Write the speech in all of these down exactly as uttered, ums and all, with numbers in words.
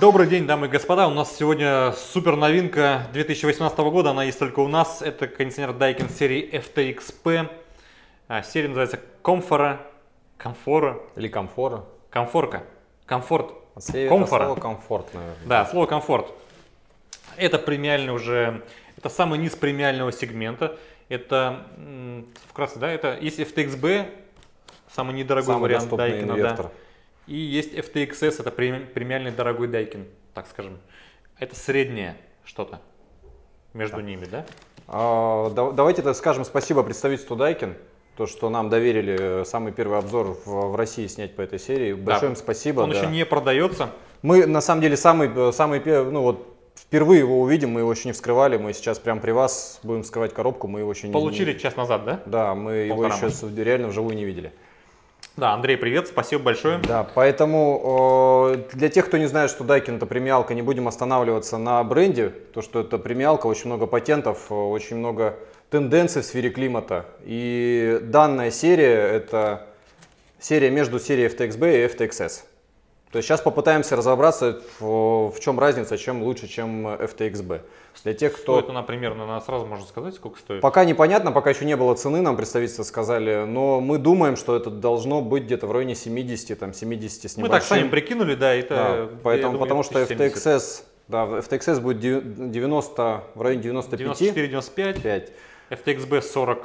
Добрый день, дамы и господа. У нас сегодня супер новинка две тысячи восемнадцатого года. Она есть только у нас. Это кондиционер Daikin серии эф ти икс пи. Серия называется Комфора. Комфора. Или комфора. Комфорка. Комфорт. Комфора. Слово комфорт, наверное. Да, слово комфорт. Это премиальный уже. Это самый низ премиального сегмента. Это вкратце, да, это есть эф ти икс би, самый недорогой самый вариант Daikin, да. И есть эф ти икс эс, это премиальный дорогой Daikin, так скажем. Это среднее что-то между да. ними, да? А, да, давайте так скажем спасибо представительству Daikin, то, что нам доверили самый первый обзор в, в России снять по этой серии. Большое да. им спасибо. Он да. еще не продается. Мы на самом деле самый, самый ну вот впервые его увидим, мы его еще не вскрывали, мы сейчас прямо при вас будем вскрывать коробку, мы его еще не получили час назад, да? Да, мы Полтора его еще месяца. реально вживую не видели. Да, Андрей, привет, спасибо большое. Да, поэтому э, для тех, кто не знает, что Daikin это премиалка, не будем останавливаться на бренде, то что это премиалка, очень много патентов, очень много тенденций в сфере климата. И данная серия это серия между серией эф ти икс би и эф ти икс эс. То есть сейчас попытаемся разобраться, в, в чем разница, чем лучше, чем эф ти икс би. Для тех, кто... Стоит она примерно, она сразу можно сказать, сколько стоит? Пока непонятно, пока еще не было цены, нам представительство сказали, но мы думаем, что это должно быть где-то в районе семидесяти, там семидесяти с небольшим. Мы так сами прикинули, да, это... Да, поэтому, думаю, потому что эф ти икс эс, да, эф ти икс эс будет девяносто, в районе девяноста пяти. девяносто четыре девяносто пять, эф ти икс би сорок.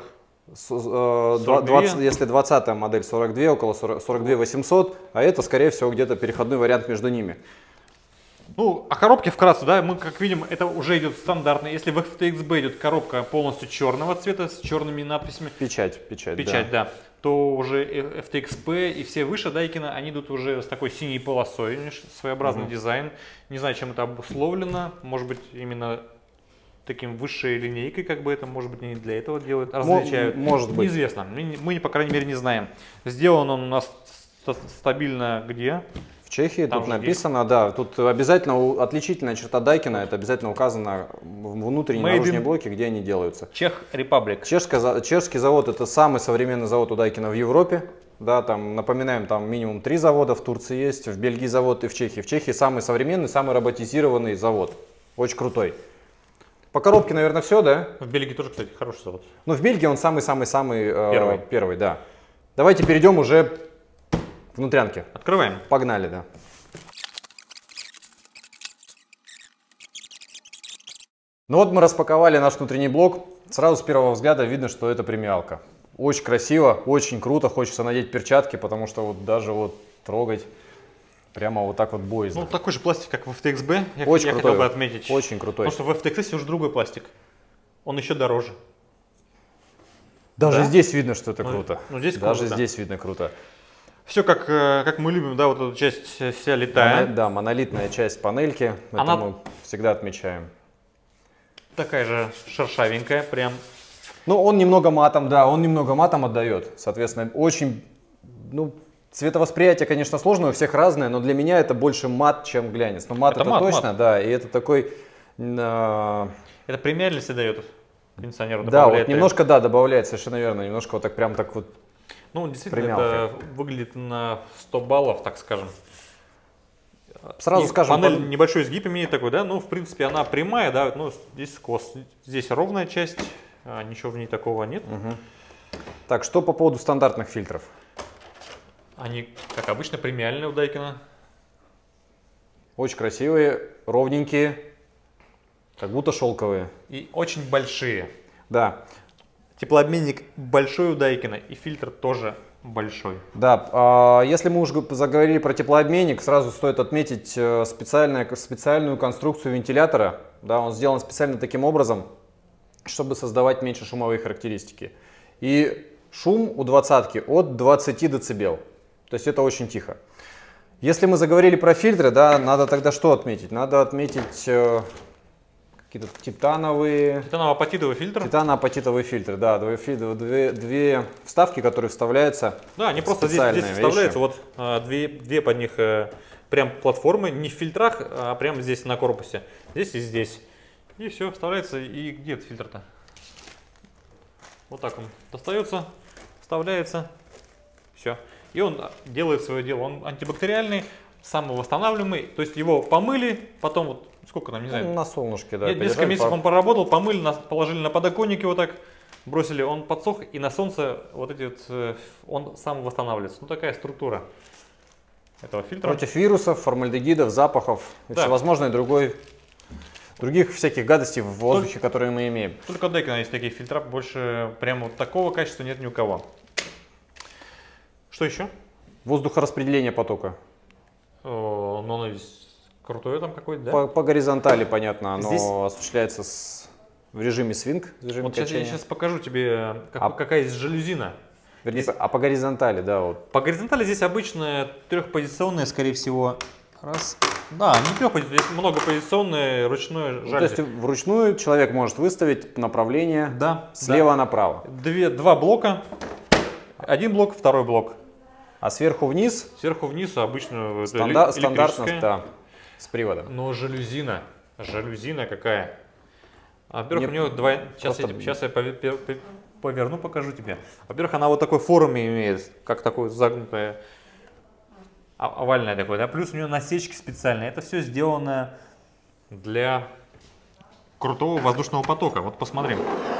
двадцать, если двадцатая модель сорок два, около сорок два восемьсот, а это, скорее всего, где-то переходной вариант между ними. Ну, о коробке вкратце, да, мы, как видим, это уже идет стандартно. Если в эф ти икс би идет коробка полностью черного цвета с черными надписями, печать, печать, печать, да, да то уже эф ти икс пи и все выше Daikin, они идут уже с такой синей полосой, своеобразный угу. дизайн. Не знаю, чем это обусловлено, может быть, именно таким высшей линейкой, как бы это, может быть, не для этого делают, различают. Может быть. Неизвестно, мы, мы, по крайней мере, не знаем. Сделан он у нас стабильно где? В Чехии. Там тут написано, есть. да, тут обязательно отличительная черта Daikin, это обязательно указано в внутренней Made наружной блоке, где они делаются. Чех Republic. Чешский, чешский завод это самый современный завод у Daikin в Европе. Да, там, напоминаем, там минимум три завода в Турции есть, в Бельгии завод и в Чехии. В Чехии самый современный, самый роботизированный завод. Очень крутой. По коробке, наверное, все, да? В Бельгии тоже, кстати, хороший завод. Ну, в Бельгии он самый-самый-самый первый. Э, первый, да. Давайте перейдем уже к внутрянке. Открываем. Погнали, да. Ну вот мы распаковали наш внутренний блок. Сразу с первого взгляда видно, что это премиалка. Очень красиво, очень круто. Хочется надеть перчатки, потому что вот даже вот трогать прямо вот так вот боязно. Ну, такой же пластик, как в эф ти икс би, я, очень я крутой, хотел бы отметить. Очень крутой. Потому что в эф ти икс эс уже другой пластик. Он еще дороже. Даже да? здесь видно, что это ну, круто. Ну, здесь Даже круто, здесь да. видно круто. Все как, как мы любим, да, вот эту часть вся летая. Моно, да, монолитная часть панельки. Это Она... мы всегда отмечаем. Такая же шершавенькая, прям. Ну, он немного матом, да, он немного матом отдает. Соответственно, очень, ну, цветовосприятие, конечно, сложное, у всех разное, но для меня это больше мат, чем глянец. Но мат это, это мат, точно, мат. Да, и это такой... Э... Это премиальности дает кондиционеру, да, вот немножко, да, добавляет, совершенно верно, немножко вот так прям так вот. Ну, действительно, премиалка. Это выглядит на сто баллов, так скажем. Сразу и скажем, панель под... небольшой изгиб имеет такой, да, ну, в принципе, она прямая, да, ну, здесь скос, здесь ровная часть, а ничего в ней такого нет. Угу. Так, что по поводу стандартных фильтров? Они, как обычно, премиальные у Daikin. Очень красивые, ровненькие, как будто шелковые. И очень большие. Да. Теплообменник большой у Daikin, и фильтр тоже большой. Да, если мы уже заговорили про теплообменник, сразу стоит отметить специальную, специальную конструкцию вентилятора. Да, он сделан специально таким образом, чтобы создавать меньше шумовые характеристики. И шум у двадцатки от двадцати децибел. То есть это очень тихо. Если мы заговорили про фильтры, да, надо тогда что отметить? Надо отметить э, какие-то титановые... Титаново-апатитовый фильтр. Титано-апатитовый фильтр, да. Две, две, две вставки, которые вставляются. Да, они просто здесь, здесь вставляются. Вот а, две, две под них а, прям платформы, не в фильтрах, а прямо здесь на корпусе. Здесь и здесь. И все, вставляется. И где этот фильтр-то? Вот так он достается, вставляется. Все. И он делает свое дело. Он антибактериальный, самовосстанавливаемый, то есть его помыли, потом вот сколько нам, не знаю. Ну, на солнышке, да. Несколько месяцев он поработал, помыли, положили на подоконник его так, бросили, он подсох, и на солнце вот эти вот, он сам восстанавливается. Ну такая структура этого фильтра. Против вирусов, формальдегидов, запахов и да. всевозможной другой, других всяких гадостей в воздухе, только, которые мы имеем. Только у Daikin есть такие фильтра, больше прямо вот такого качества нет ни у кого. Что еще? Воздухораспределение потока. О, ну, оно крутое там какое-то, да? По, по горизонтали, понятно, оно Здесь... осуществляется с, в режиме свинг. В режиме вот сейчас я сейчас покажу тебе, как, а... какая есть жалюзина. Вернее, здесь... а по горизонтали, да. Вот. По горизонтали здесь обычно трехпозиционная, скорее всего. Раз. Да, не трехпозиционная, здесь многопозиционное ручное жалюзи. Ну, то есть вручную человек может выставить направление да, слева да. направо. Две, два блока. Один блок, второй блок. А сверху вниз? Сверху вниз обычно Стандар, стандартно, да, с приводом. Но жалюзина, жалюзина какая. А, во-первых, у нее два... Сейчас, просто... я, сейчас я поверну, покажу тебе. Во-первых, она вот такой формы имеет, как такое загнутое, овальное такое, да. Плюс у нее насечки специальные. Это все сделано для крутого воздушного потока. Вот посмотрим.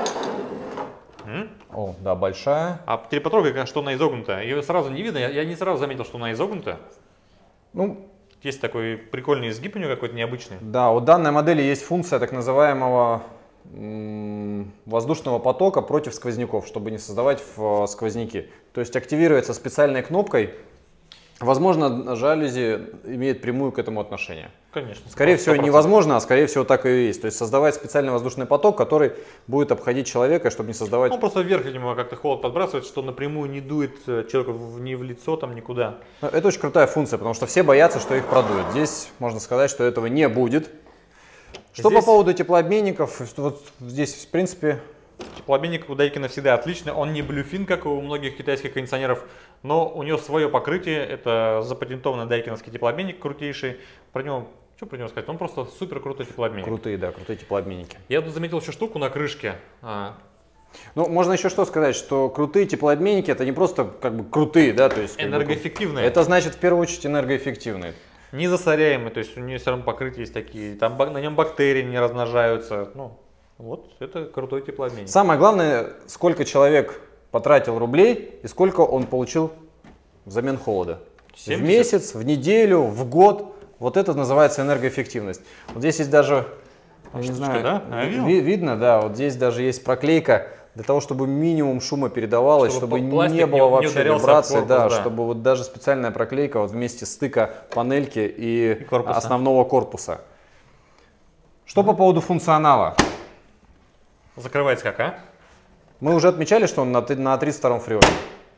О, да, большая. А теперь потрогай, что она изогнута. Ее сразу не видно, я, я не сразу заметил, что она изогнута. Ну, есть такой прикольный изгиб у нее какой-то необычный. Да, у данной модели есть функция так называемого м- воздушного потока против сквозняков, чтобы не создавать в сквозняки. То есть активируется специальной кнопкой. Возможно, жалюзи имеет прямую к этому отношение. Конечно. Скорее всего, невозможно, а скорее всего так и есть. То есть создавать специальный воздушный поток, который будет обходить человека, чтобы не создавать... Он просто вверх, видимо, как-то холод подбрасывает, что напрямую не дует человеку ни в лицо, там никуда. Это очень крутая функция, потому что все боятся, что их продуют. Здесь можно сказать, что этого не будет. Что здесь... по поводу теплообменников, вот здесь, в принципе... Теплообменник у Daikin всегда отличный. Он не Bluefin, как у многих китайских кондиционеров, но у него свое покрытие. Это запатентованный дайкиновский теплообменник, крутейший. Про него, что про него сказать? Он просто супер крутой теплообменник. Крутые, да, крутые теплообменники. Я тут заметил еще штуку на крышке. А... Ну, можно еще что сказать, что крутые теплообменники это не просто как бы крутые, да, то есть энергоэффективные. Это значит в первую очередь энергоэффективные. Не засоряемые, то есть у нее все равно покрытие есть такие, там на нем бактерии не размножаются. Ну, вот это крутой теплообменник. Самое главное, сколько человек потратил рублей и сколько он получил взамен холода. семьдесят? В месяц, в неделю, в год. Вот это называется энергоэффективность. Вот здесь есть даже, а не штучка, знаю, да? А, ви видно, да, вот здесь даже есть проклейка для того, чтобы минимум шума передавалось, чтобы, чтобы не было вообще не вибрации, корпус, да, да, чтобы вот даже специальная проклейка вот вместе стыка панельки и, и основного корпуса. Что по поводу функционала? Закрывается как, а? Мы уже отмечали, что он на, на тридцать втором фреоне.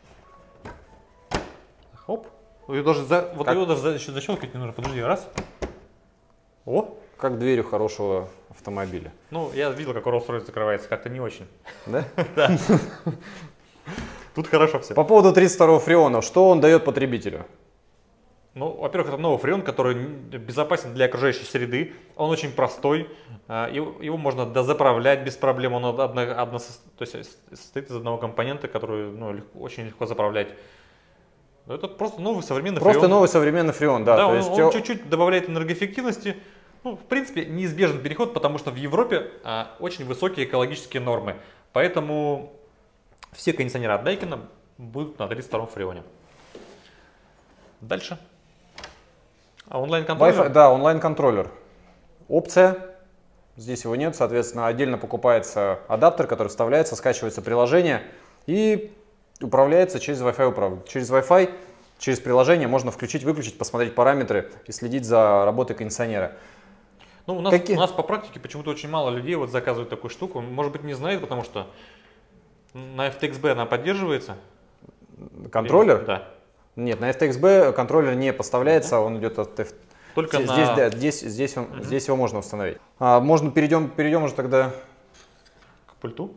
Хоп. Ее даже за, вот его даже еще защелкивать не нужно. Подожди, раз. О. Как дверь у хорошего автомобиля. Ну, я видел, как Rolls-Royce закрывается, как-то не очень. Да? Да. Тут хорошо все. По поводу тридцать второго фреона, что он дает потребителю? Ну, во-первых, это новый фреон, который безопасен для окружающей среды. Он очень простой. Его можно дозаправлять без проблем. Он одно, одно, то есть состоит из одного компонента, который ну, легко, очень легко заправлять. Это просто новый современный просто фреон. Просто новый современный фреон, да. Да, то он, есть он чуть-чуть добавляет энергоэффективности. Ну, в принципе, неизбежен переход, потому что в Европе а, очень высокие экологические нормы. Поэтому все кондиционеры от Daikin будут на тридцать втором фреоне. Дальше. А онлайн-контроллер? Да, онлайн-контроллер. Опция. Здесь его нет, соответственно, отдельно покупается адаптер, который вставляется, скачивается приложение и управляется через Wi-Fi управление. Через Wi-Fi, через приложение можно включить, выключить, посмотреть параметры и следить за работой кондиционера. Ну, у нас, Какие? у нас по практике почему-то очень мало людей вот заказывают такую штуку. Может быть, не знают, потому что на эф ти экс би она поддерживается. Контроллер? Или... Да. Нет, на эф ти экс би контроллер не поставляется, uh-huh. он идет от... Только здесь, на... здесь, да, здесь, здесь, он, uh-huh. здесь его можно установить. А, можно перейдем, перейдем уже тогда... К пульту?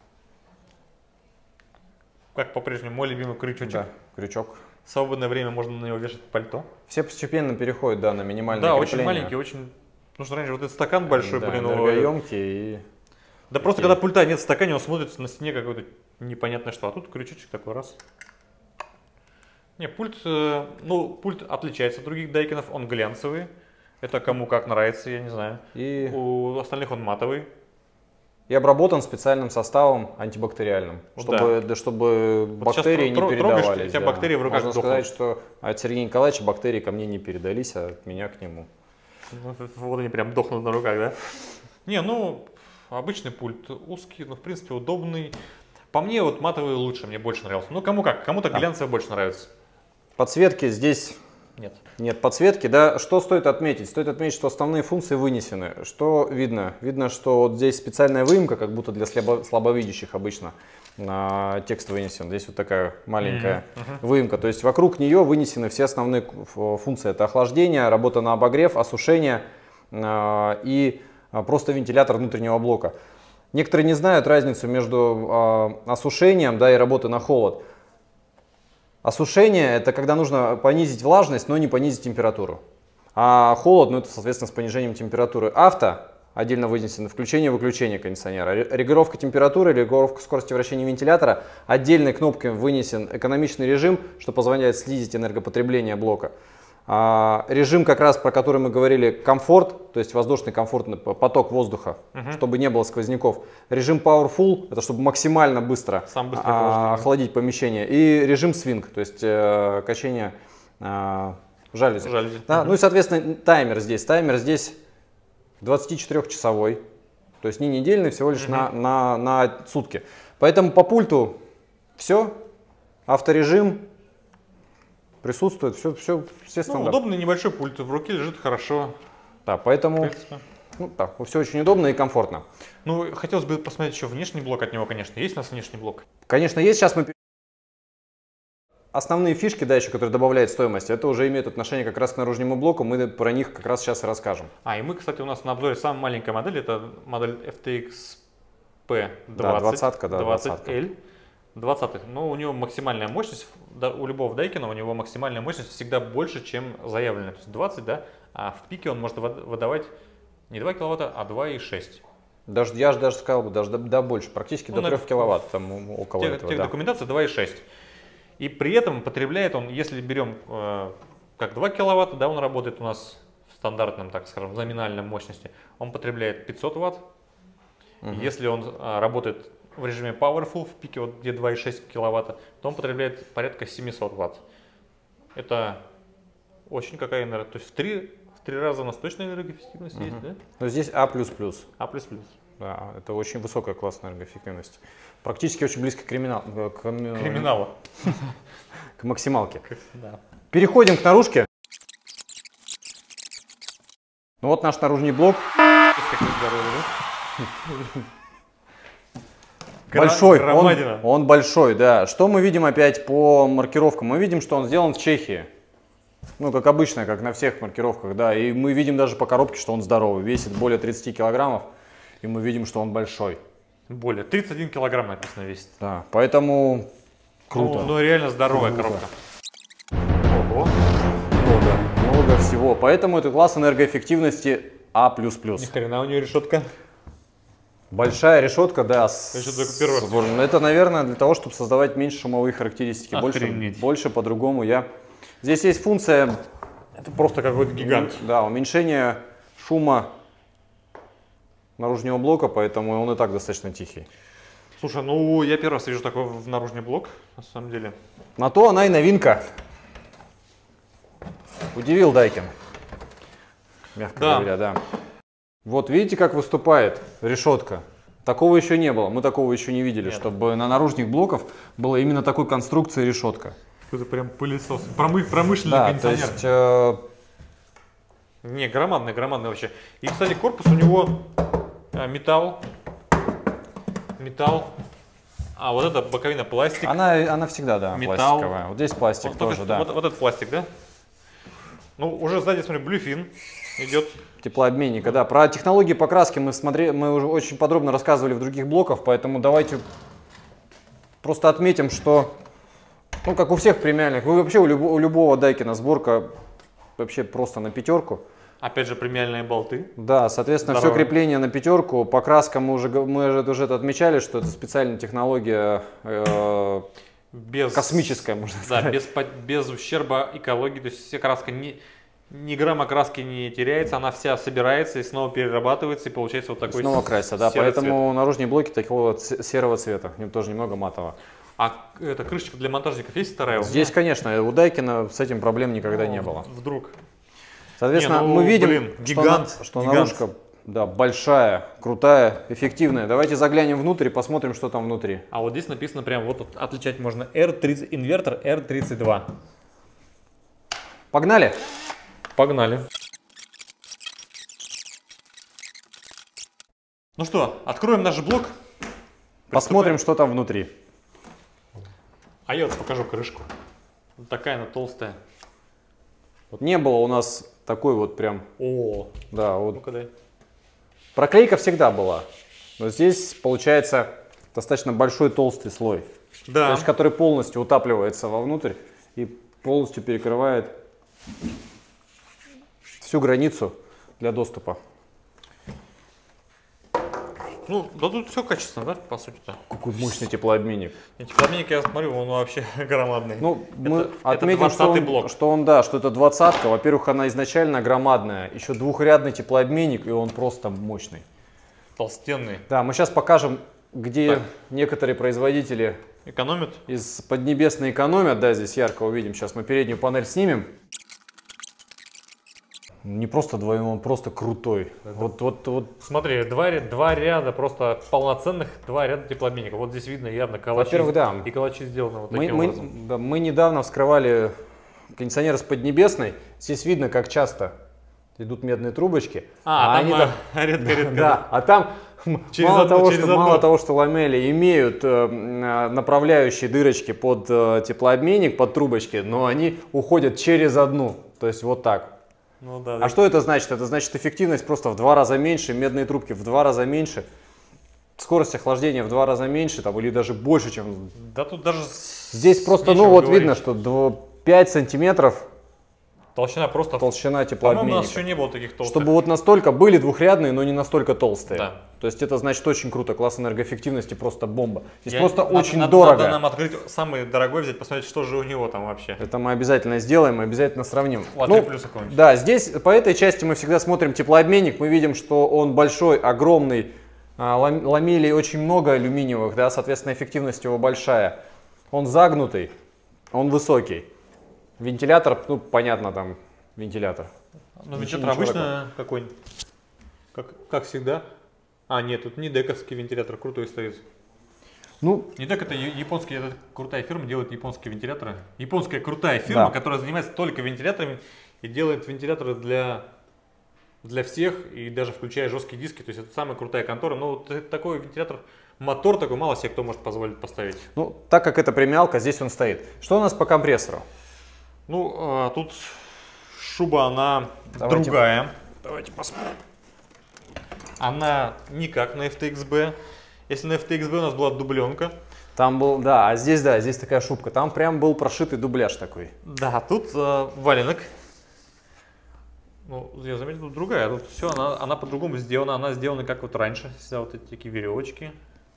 Как по-прежнему мой любимый крючочек. Да, крючок. В свободное время можно на него вешать пальто. Все постепенно переходят, да, на минимальное Да, крепление. очень маленький, очень... Потому что раньше вот этот стакан большой, да, блин, энергоемкий. И... Да и... просто когда пульта нет в стакане, он смотрится на стене какой-то непонятное что. А тут крючочек такой раз. Не, пульт, э, ну, пульт отличается от других Дайкинов, он глянцевый. Это кому как нравится, я не знаю. И у остальных он матовый. И обработан специальным составом антибактериальным, Ну, чтобы, да. да, чтобы Вот бактерии сейчас не тро- передавались. трогаешь, у тебя да. бактерии в руках Можно дохнут. сказать, что от Сергея Николаевича бактерии ко мне не передались, а от меня к нему. Вот они прям дохнут на руках, да? Не, ну, обычный пульт узкий, но в принципе удобный. По мне вот матовый лучше, мне больше нравился. Ну, кому как, кому-то Да. глянцевый больше нравится. Подсветки здесь Нет. нет подсветки. Да, что стоит отметить? Стоит отметить, что основные функции вынесены. Что видно? Видно, что вот здесь специальная выемка, как будто для слабо, слабовидящих обычно на текст вынесен. Здесь вот такая маленькая Mm-hmm. выемка. То есть вокруг нее вынесены все основные функции. Это охлаждение, работа на обогрев, осушение э, и просто вентилятор внутреннего блока. Некоторые не знают разницу между э, осушением, да, и работой на холод. Осушение – это когда нужно понизить влажность, но не понизить температуру. А холод, ну это, соответственно, с понижением температуры. Авто отдельно вынесено включение-выключение кондиционера. Регулировка температуры, регулировка скорости вращения вентилятора. Отдельной кнопкой вынесен экономичный режим, что позволяет снизить энергопотребление блока. А, режим, как раз про который мы говорили, комфорт, то есть воздушный комфортный поток воздуха, uh-huh. чтобы не было сквозняков. Режим Powerful, это чтобы максимально быстро, Сам быстро а, охладить помещение. И режим Swing, то есть э, качение э, жалюзи. жалюзи. Да, Uh-huh. ну и, соответственно, таймер здесь. Таймер здесь двадцатичетырёхчасовой, то есть не недельный, всего лишь uh-huh. на, на, на сутки. Поэтому по пульту все, авторежим присутствует, все, все, все Ну, удобный небольшой пульт, в руке лежит хорошо. Да, поэтому ну, так, все очень удобно и комфортно. Ну, хотелось бы посмотреть еще внешний блок от него, конечно. Есть у нас внешний блок? Конечно, есть. Сейчас мы... Основные фишки, да, еще, которые добавляют стоимость, это уже имеет отношение как раз к наружнему блоку. Мы про них как раз сейчас и расскажем. А, и мы, кстати, у нас на обзоре самая маленькая модель, это модель эф ти экс пи двадцать. Да, двадцатка, да, двадцать эл. двадцать. Но у него максимальная мощность, да, у любого Дайкина у него максимальная мощность всегда больше, чем заявленная. То есть двадцать, да, а в пике он может выдавать не два киловатта, а два и шесть. Даже, я же даже сказал бы, даже до, до больше, практически ну, до трёх киловатт, там около тех, этого. Тех да. документация два и шесть. И при этом потребляет он, если берем э, как два киловатта, да, он работает у нас в стандартном, так скажем, номинальном мощности, он потребляет пятьсот ватт. Угу. Если он э, работает в режиме Powerful, в пике вот где два и шесть киловатта, то он потребляет порядка семьсот ватт. Это очень какая энергия, то есть в три, в три раза у нас точная энергоэффективность угу. есть, да? Но здесь А++. А++. Да, это очень высокая классная энергоэффективность. Практически очень близко к, криминал, к, криминалу. К максималке. Да. Переходим к наружке. Ну вот наш наружный блок. Большой, он, он большой, да. Что мы видим опять по маркировкам? Мы видим, что он сделан в Чехии. Ну, как обычно, как на всех маркировках, да. И мы видим даже по коробке, что он здоровый. Весит более тридцати килограммов. И мы видим, что он большой. Более. тридцать один килограмм написано весит. Да, поэтому круто. Ну, ну реально здоровая круто. коробка. Ого. Много, много всего. Поэтому это класс энергоэффективности А++. Ни хрена у нее решетка. Большая решетка, да. С, с, это, наверное, для того, чтобы создавать меньше шумовые характеристики. Больше, больше по-другому я... Здесь есть функция... Это просто какой-то гигант. Да, уменьшение шума наружного блока, поэтому он и так достаточно тихий. Слушай, ну я первый раз вижу такой в наружный блок, на самом деле. На то она и новинка. Удивил Дайкин. Мягко да. говоря, да. Вот видите, как выступает решетка. Такого еще не было, мы такого еще не видели, Нет. чтобы на наружных блоках была именно такой конструкции решетка. Это прям пылесос, Промы, промышленный да, кондиционер. То есть, э... Не, громадный, громадный вообще. И, кстати, корпус у него металл, металл, а вот эта боковина пластик. Она, она всегда, да, металл. пластиковая. Вот здесь пластик вот, тоже, вот, да. Вот, вот этот пластик, да? Ну, уже сзади, смотри, Bluefin идет. Теплообменника, да. Про технологии покраски мы, смотри, мы уже очень подробно рассказывали в других блоках, поэтому давайте просто отметим, что, ну, как у всех премиальных, вообще у, любо, у любого Дайкина сборка вообще просто на пятерку. Опять же, премиальные болты. Да, соответственно, Здорово. все крепление на пятерку. Покраска мы уже, мы уже это отмечали, что это специальная технология. Э, без... Космическая, можно да, сказать. без, без ущерба экологии. То есть вся краска, ни, ни грамма краски не теряется, она вся собирается и снова перерабатывается, и получается вот такой снова красится, да, поэтому цвет. наружные блоки такого серого цвета, им тоже немного матового. А это крышечка для монтажников есть вторая? Здесь, конечно, у Дайкина с этим проблем никогда ну, не было. Вдруг. Соответственно, не, ну, мы видим, блин, что, гигант, на, что гигант. наружка да, большая, крутая, эффективная. Давайте заглянем внутрь и посмотрим, что там внутри. А вот здесь написано прям, вот тут отличать можно эр тридцать, инвертор эр тридцать два. Погнали! Погнали. Ну что, откроем наш блок. Посмотрим, что там внутри. А я вот покажу крышку. Вот такая она толстая. Вот не было у нас такой вот прям... О, да, вот. ну-ка дай. Проклейка всегда была. Но здесь получается достаточно большой толстый слой. Да. То есть, который полностью утапливается вовнутрь и полностью перекрывает всю границу для доступа. Ну, да тут все качественно, да, по сути-то. Какой мощный теплообменник. Теплообменник, я смотрю, он вообще громадный. Ну, мы это, отметим, это что, он, блок. что он, да, что это двадцатка. Во-первых, она изначально громадная. Еще двухрядный теплообменник, и он просто мощный. Толстенный. Да, мы сейчас покажем, где так. некоторые производители экономят. Из Поднебесной экономят. Да, здесь ярко увидим. Сейчас мы переднюю панель снимем. Не просто двойной, он просто крутой. Вот, вот, вот. Смотри, два, два ряда просто полноценных, два ряда теплообменников. Вот здесь видно явно калачи. Во-первых, да. И калачи сделаны вот мы, таким мы, образом. Да, мы недавно вскрывали кондиционер с Поднебесной. Здесь видно, как часто идут медные трубочки. А, а там они там редко-редко. Да, а там через мало, одну, того, через что, мало того, что ламели имеют э, направляющие дырочки под э, теплообменник, под трубочки, но они уходят через одну. То есть вот так. Ну, да, а да. что это значит? Это значит эффективность просто в два раза меньше, медные трубки в два раза меньше, скорость охлаждения в два раза меньше, там, или даже больше, чем... Да тут даже... Здесь просто, ну вот говорить. Видно, что пять сантиметров толщина просто... Толщина теплообменника. По-моему, у нас еще не было таких толстых. Чтобы вот настолько были двухрядные, но не настолько толстые. Да. То есть это значит очень круто, класс энергоэффективности просто бомба. Здесь Я, просто надо, очень надо, дорого. Надо нам открыть самый дорогой, взять, посмотреть, что же у него там вообще. Это мы обязательно сделаем, обязательно сравним. О, ну, плюс какой-нибудь. да, здесь по этой части мы всегда смотрим теплообменник, мы видим, что он большой, огромный, ламелей очень много алюминиевых, да, соответственно эффективность его большая. Он загнутый, он высокий. Вентилятор, ну понятно там, вентилятор. Ну вентилятор обычно какой-нибудь, как, как всегда. А, нет, тут не дековский вентилятор, крутой стоит. Ну, Нидек это японская, это крутая фирма, делает японские вентиляторы. Японская крутая фирма, да. которая занимается только вентиляторами и делает вентиляторы для, для всех, и даже включая жесткие диски. То есть это самая крутая контора. Но вот такой вентилятор, мотор такой, мало себе кто может позволить поставить. Ну, так как это премиалка, здесь он стоит. Что у нас по компрессору? Ну, а, тут шуба, она Давайте. другая. Давайте посмотрим. Она не как на эф ти экс би. Если на эф ти экс би у нас была дубленка. Там был, да, а здесь, да, здесь такая шубка. Там прям был прошитый дубляж такой. Да, тут э, валенок. Ну, я заметил, тут другая. Тут все, она, она по-другому сделана. Она сделана как вот раньше. Всегда вот эти такие веревочки.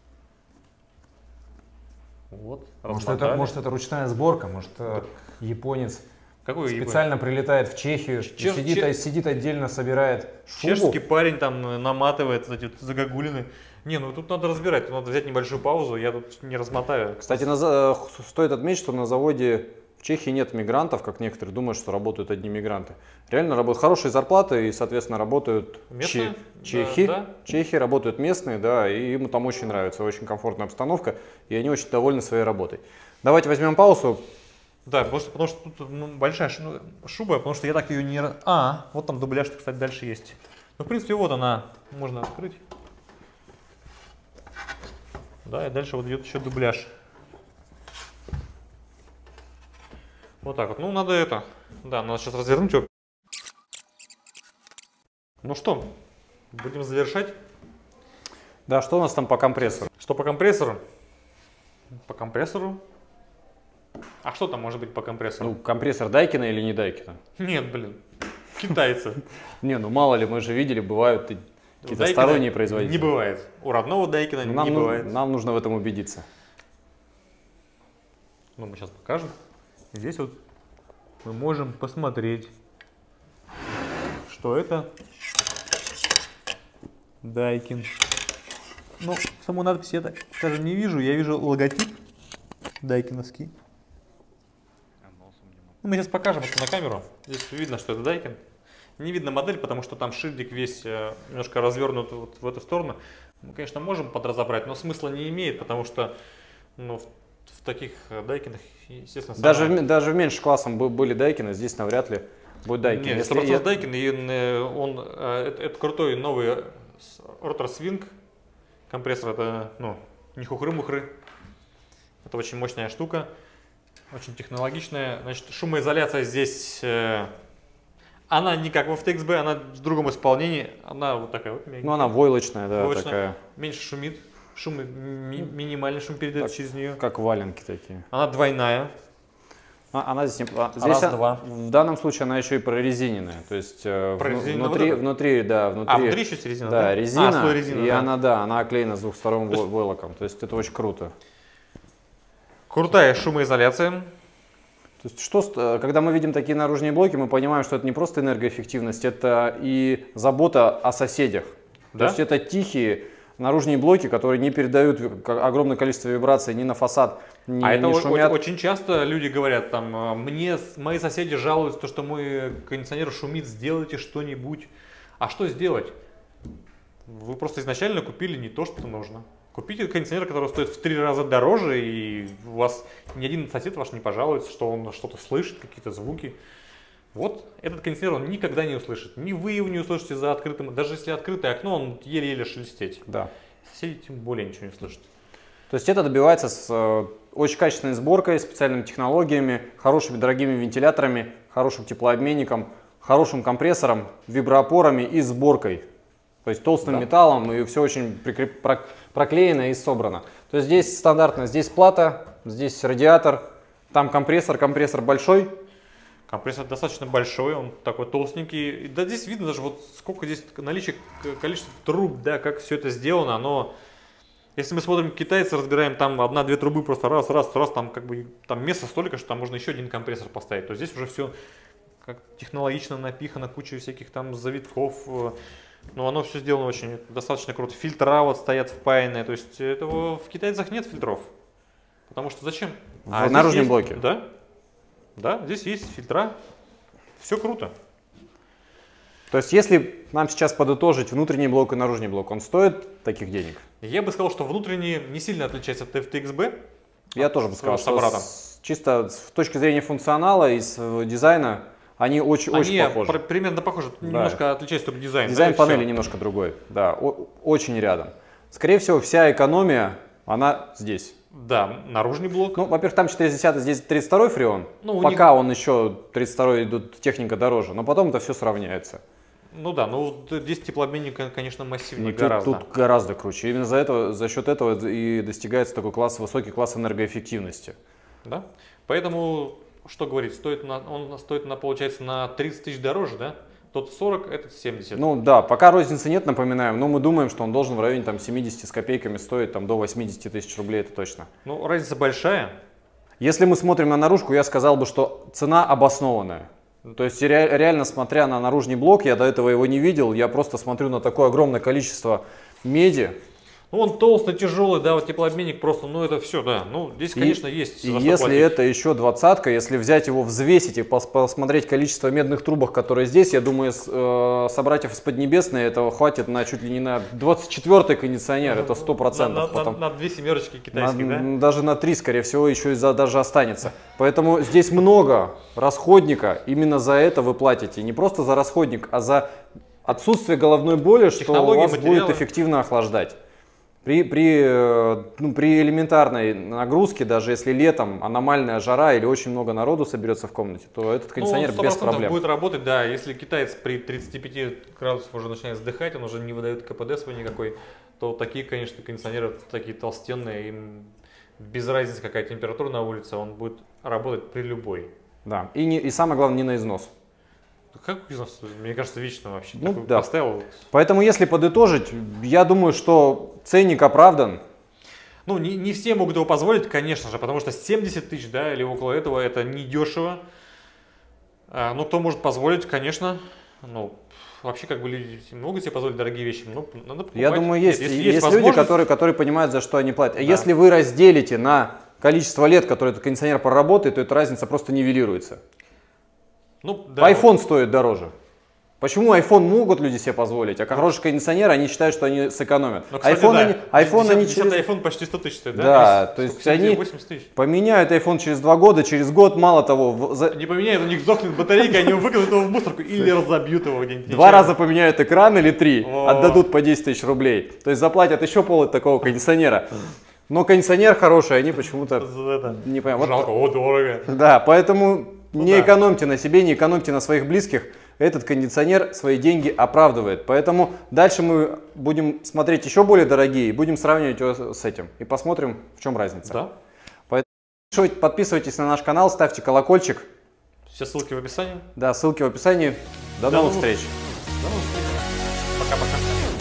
Вот. Может это, может, это ручная сборка, может, так. японец Какой специально японец? прилетает в Чехию, Чеш, сидит, чеш... сидит отдельно, собирает шубу. Чешский парень там наматывает эти вот загогулины. Не, ну тут надо разбирать, тут надо взять небольшую паузу, я тут не размотаю. Кстати, на, стоит отметить, что на заводе в Чехии нет мигрантов, как некоторые думают, что работают одни мигранты. Реально работают хорошие зарплаты и, соответственно, работают местные? чехи. Да, да. Чехи работают местные, да, и им там очень нравится, очень комфортная обстановка, и они очень довольны своей работой. Давайте возьмем паузу. Да, потому что, потому что тут ну, большая шуба, потому что я так ее не... А, вот там дубляж, кстати, дальше есть. Ну, в принципе, вот она, можно открыть. Да, и дальше вот идет еще дубляж. Вот так вот. Ну, надо это. Да, надо сейчас развернуть его. Ну что, будем завершать. Да, что у нас там по компрессору? Что по компрессору? По компрессору. А что там может быть по компрессору? Ну, компрессор Дайкина или не Дайкина? Нет, блин, китайцы. Не, ну мало ли, мы же видели, бывают какие-то сторонние производители. Не бывает. У родного Дайкина не бывает. Нам нужно в этом убедиться. Ну, мы сейчас покажем. Здесь вот мы можем посмотреть, что это Daikin. Ну, саму надпись я, так скажем, не вижу. Я вижу логотип дайкиновский. Ну, мы сейчас покажем это на камеру. Здесь видно, что это Daikin. Не видно модель, потому что там шильдик весь э, немножко развернут вот в эту сторону. Мы, конечно, можем подразобрать, но смысла не имеет, потому что ну, в, в таких Daikin'ах, естественно... Даже, сама... в, даже в меньшем классом были Daikin, здесь навряд ли будет Daikin. Нет, Если сто процентов я... Daikin, и он, это, это крутой новый ротор свинг. Компрессор это, ну, не хухры-мухры. Это очень мощная штука, очень технологичная. Значит, шумоизоляция здесь... Э, Она не как в эф ти экс би, она в другом исполнении. Она вот такая вот. Ну, она войлочная, да, войлочная. такая. Меньше шумит. Шум, ми минимальный шум передается так, через нее. Как валенки такие. Она двойная. А, она здесь, не, здесь Раз, а, два. В данном случае она еще и прорезиненная. То есть э, Прорезиненная внутри, вот внутри, да, внутри. А, внутри еще есть резина, да? Да, резина. А, слой резины, и да. она, да, она оклеена с двухсторонним есть... войлоком. То есть это очень круто. Крутая шумоизоляция. То есть, что, когда мы видим такие наружные блоки, мы понимаем, что это не просто энергоэффективность, это и забота о соседях. Да? То есть это тихие наружные блоки, которые не передают огромное количество вибраций ни на фасад, ни, а не это шумят. Очень часто люди говорят, там, мне мои соседи жалуются, то, что мой кондиционер шумит, сделайте что-нибудь. А что сделать? Вы просто изначально купили не то, что нужно. Купите кондиционер, который стоит в три раза дороже, и у вас ни один сосед ваш не пожалуется, что он что-то слышит, какие-то звуки. Вот этот кондиционер он никогда не услышит. Ни вы его не услышите за открытым, даже если открытое окно, он еле-еле шелестеть. Да. Соседи тем более ничего не слышат. То есть это добивается с э, очень качественной сборкой, специальными технологиями, хорошими дорогими вентиляторами, хорошим теплообменником, хорошим компрессором, виброопорами и сборкой. То есть толстым да. металлом, и все очень прикреп... проклеено и собрано. То есть здесь стандартно, здесь плата, здесь радиатор, там компрессор, компрессор большой. Компрессор достаточно большой, он такой толстенький. Да здесь видно даже вот сколько здесь наличие количества труб, да, как все это сделано. Оно, если мы смотрим китайцы, разбираем там одна-две трубы просто раз, раз, раз, там как бы там место столько, что там можно еще один компрессор поставить. То здесь уже все как технологично напихано, куча всяких там завитков. Но оно все сделано очень достаточно круто. Фильтра вот стоят впаянные. То есть этого в китайцах нет фильтров. Потому что зачем? В а наружном есть, блоке. Да. Да, здесь есть фильтра. Все круто. То есть если нам сейчас подытожить внутренний блок и наружный блок, он стоит таких денег? Я бы сказал, что внутренний не сильно отличается от эф ти экс би. Я тоже бы сказал, что с, чисто с точки зрения функционала и с дизайна они очень, Они очень похожи. Они примерно похожи, да. Немножко отличается только дизайн. Дизайн да, панели немножко другой, да, о, очень рядом. Скорее всего, вся экономия, она здесь. Да, наружный блок. Ну, во-первых, там четыреста десятый, здесь тридцать второй фреон. Ну, пока них... он еще тридцать второй идут техника дороже, но потом это все сравняется. Ну да, ну здесь теплообменник, конечно, массивнее ну, гораздо. Тут, тут гораздо круче. Именно за, этого, за счет этого и достигается такой класс, высокий класс энергоэффективности. Да, поэтому, что говорить, стоит на, он стоит, на, получается, на тридцать тысяч дороже, да? Тот сорок, этот семьдесят. Ну да, пока розницы нет, напоминаем, но мы думаем, что он должен в районе там, семидесяти с копейками стоить там, до восьмидесяти тысяч рублей, это точно. Ну, разница большая. Если мы смотрим на наружку, я сказал бы, что цена обоснованная. То есть ре, реально, смотря на наружный блок, я до этого его не видел, я просто смотрю на такое огромное количество меди. Ну, он толстый, тяжелый, да, вот теплообменник просто, ну это все, да. Ну, здесь, конечно, и, есть. И если платить. Это еще двадцатка, если взять его, взвесить и пос посмотреть количество медных трубок, которые здесь, я думаю, с, э, собратьев из Поднебесной этого хватит на чуть ли не на двадцать четвёртый кондиционер, это сто процентов. На, на, на, на две семерочки китайских, на, да? Даже на три, скорее всего, еще и за, даже останется. Поэтому здесь много расходника, именно за это вы платите. Не просто за расходник, а за отсутствие головной боли, что у вас материалы. Будет эффективно охлаждать. При, при, ну, при элементарной нагрузке, даже если летом аномальная жара или очень много народу соберется в комнате, то этот кондиционер ну, без проблем будет работать, да. Если китаец при тридцати пяти градусах уже начинает вздыхать, он уже не выдает ка пэ дэ свой никакой, то такие, конечно, кондиционеры такие толстенные, им без разницы какая температура на улице, он будет работать при любой. Да, и, не, и самое главное, не на износ. Как бизнес? Мне кажется, вечно вообще. Ну, да. Поставил. Поэтому, если подытожить, я думаю, что ценник оправдан. Ну, не, не все могут его позволить, конечно же, потому что семьдесят тысяч, да, или около этого, это недешево. А, ну, кто может позволить, конечно, ну, вообще, как бы, люди могут себе позволить дорогие вещи, ну, надо покупать. Я думаю, есть, Нет, если есть, есть люди, которые, которые понимают, за что они платят. Да. Если вы разделите на количество лет, которое этот кондиционер проработает, то эта разница просто нивелируется. Ну, да, iPhone вот. Стоит дороже. Почему iPhone могут люди себе позволить, а хороший кондиционер, они считают, что они сэкономят. Ну, кстати, iPhone, да. они, iPhone они через... iPhone почти сто тысяч стоит, да? Да, то есть они поменяют iPhone через два года, через год, мало того... За... Не поменяют, у них сдохнет батарейка, они выкинут его в мусорку или разобьют его где-нибудь. Два раза поменяют экран или три, отдадут по десять тысяч рублей. То есть заплатят еще пол такого кондиционера. Но кондиционер хороший, они почему-то не понимают. Жалко, о, дорого. Да, поэтому не экономьте на себе, не экономьте на своих близких. Этот кондиционер свои деньги оправдывает. Поэтому дальше мы будем смотреть еще более дорогие и будем сравнивать его с этим. И посмотрим, в чем разница. Да. Поэтому подписывайтесь на наш канал, ставьте колокольчик. Все ссылки в описании. Да, ссылки в описании. До, До новых встреч. До новых встреч. Пока-пока.